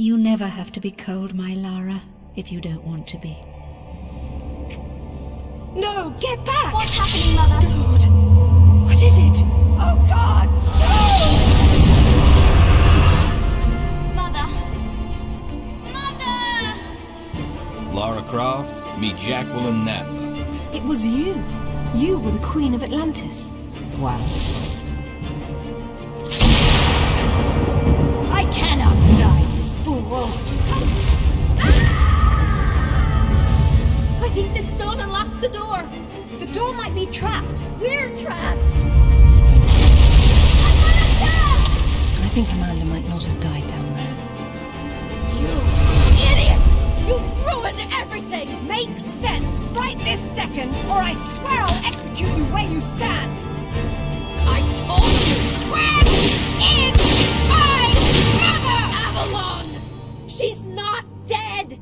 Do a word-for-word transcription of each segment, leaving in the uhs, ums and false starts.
You never have to be cold, my Lara, if you don't want to be. No, get back! What's happening, Mother? God! What is it? Oh, God! No! Mother! Mother! Lara Croft, meet Jacqueline Nadler. It was you. You were the Queen of Atlantis. Once. I cannot die, you fool! I think this stone unlocks the door. The door might be trapped. We're trapped. I'm gonna die! I think Amanda might not have died down there. You idiot! You ruined everything! Makes sense right this second, or I swear I'll execute you where you stand! I told you! Where is my mother? Avalon! She's not dead!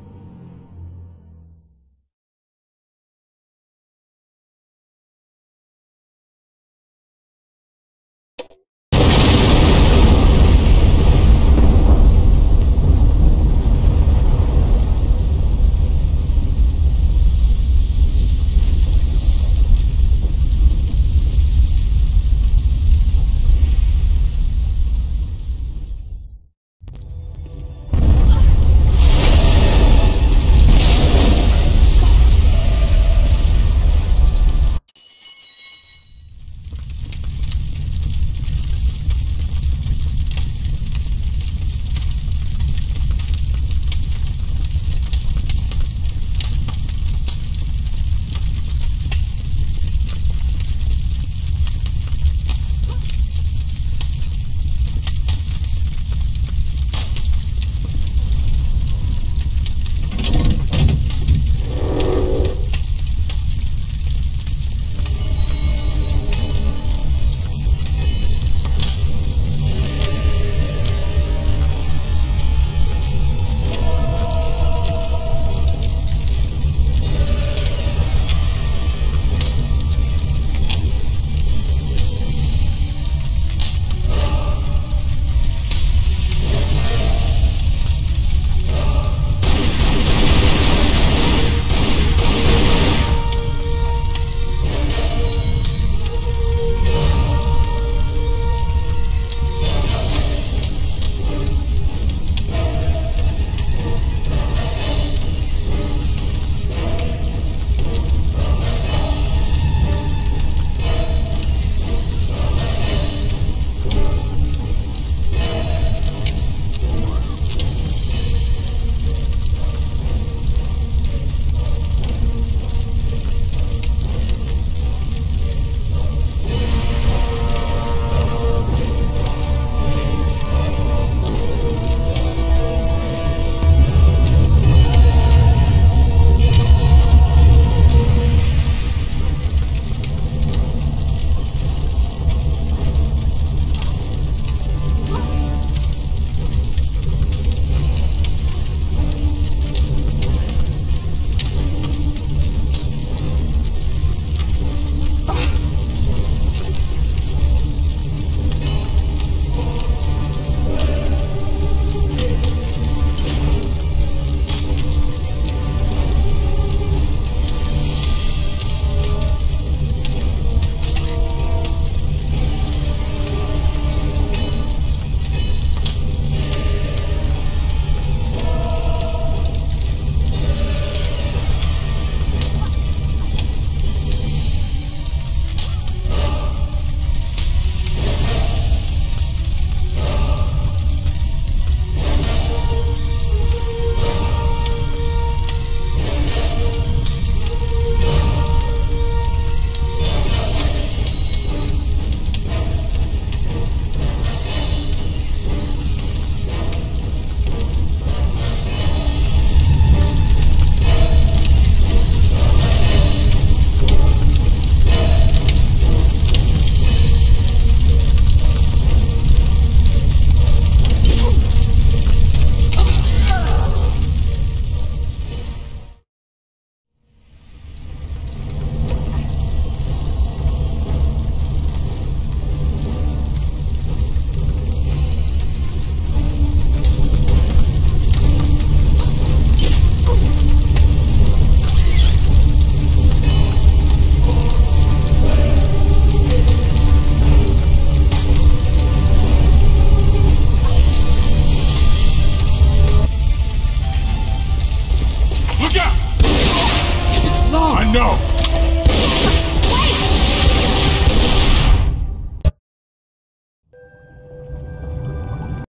Look out! It's Lara! I know!